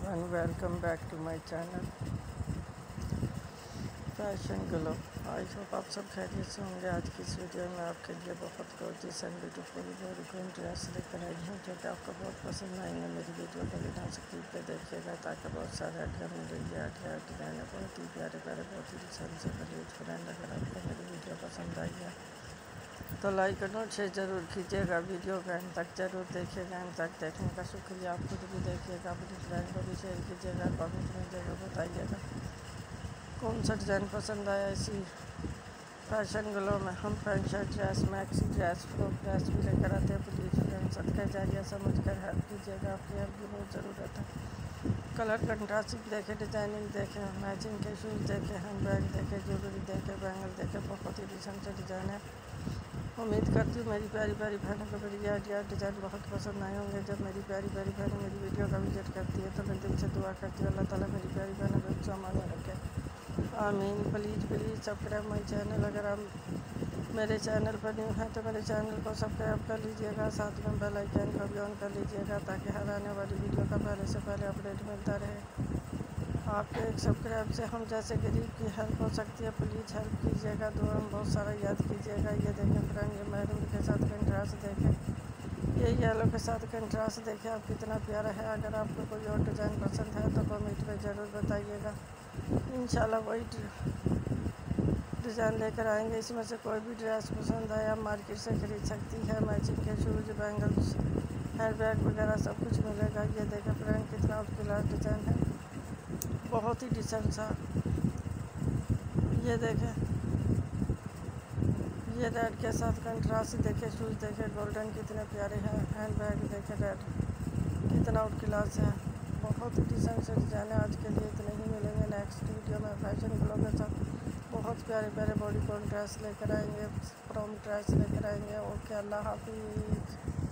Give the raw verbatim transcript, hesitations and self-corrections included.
Everyone, welcome back to my channel fashion glow. I hope आप सब खैरियत से होंगे। आज की इस वीडियो में आपके लिए बहुत gorgeous and beautiful body dress लेकर आई हूँ जो कि आपको बहुत पसंद आएंगे। मेरी वीडियो को बिना स्किप पे देखिएगा ताकि बहुत सारे आइडिया मिलेंगे। आइडिया डिजाइन बहुत ही प्यारे प्यारे बहुत ही डिजाइन से बड़ी फ्रेंड। अगर आपको मेरी वीडियो पसंद आई है तो लाइक और नोट शेयर ज़रूर कीजिएगा। वीडियो का एंड तक जरूर देखिएगा। एंड तक देखने का शुक्रिया। आप खुद भी देखिएगा, अपनी फ्रेंड को भी शेयर कीजिएगा। कमेंट में जरूर बताइएगा कौन सा डिज़ाइन पसंद आया। इसी फैशन ग्लो में हम fancy dress, maxi dress, frock dress भी लेकर आते हैं। प्लीज़ फ्रेंड सदका जारिया समझ कर हेल्प कीजिएगा। आपकी हेल्प की बहुत ज़रूरत है। कलर कंट्रास्ट देखें, डिज़ाइनिंग देखें, मैचिंग के शूज़ देखें, हैंड बैग देखें, ज्वेलरी देखें, बैंगल देखें। बहुत ही डिसेंट से डिज़ाइन है। उम्मीद करती हूँ मेरी प्यारी प्यारी बहनों को मेरी यार यार डिज़ाइन बहुत पसंद आए होंगे। जब मेरी प्यारी प्यारी बहनें मेरी वीडियो का विजिट करती है तो मैं दिल से दुआ करती हूँ अल्लाह ताला मेरी प्यारी बहनों को सामान में रखे। आमीन। Please please subscribe my channel. अगर आप मेरे चैनल पर न्यू हैं तो मेरे चैनल को सब्सक्राइब कर लीजिएगा। साथ में बेल आइकन को भी ऑन कर लीजिएगा ताकि हर आने वाली वीडियो का पहले से पहले अपडेट मिलता रहे। आपके एक सब्सक्राइब से हम जैसे गरीब की हेल्प हो सकती है। प्लीज़ हेल्प कीजिएगा। दुआ में बहुत सारा याद कीजिएगा। ये देखें फ्रेंड, ये मैरून के साथ कंट्रास्ट देखें, ये येलो के साथ कंट्रास्ट देखें। आप कितना प्यारा है। अगर आपको कोई और डिज़ाइन पसंद है तो कमेंट में ज़रूर बताइएगा। इंशाल्लाह वही डिज़ाइन लेकर आएंगे। इसमें से कोई भी ड्रेस पसंद आए आप मार्केट से ख़रीद सकती है। मैचिंग के शूज़, बैंगल्स, हेयर बैग वगैरह सब कुछ मिलेगा। ये देखें फ्रेंड, कितना क्लास डिज़ाइन है, बहुत ही डिसेंट सा। ये देखें, ये रेड के साथ कंट्रास्ट देखे, शूज़ देखे गोल्डन कितने प्यारे हैं। हैंड बैग देखे रेड कितना आउट क्लास है। बहुत ही डिसेंट से डिज़ाइन है। आज के लिए इतने ही मिलेंगे। नेक्स्ट वीडियो में फैशन ग्लो के साथ बहुत प्यारे प्यारे बॉडी कॉन ड्रेस लेकर आएंगे, फ्रॉम ड्रेस लेकर आएंगे। ओके, अल्लाह हाफिज़।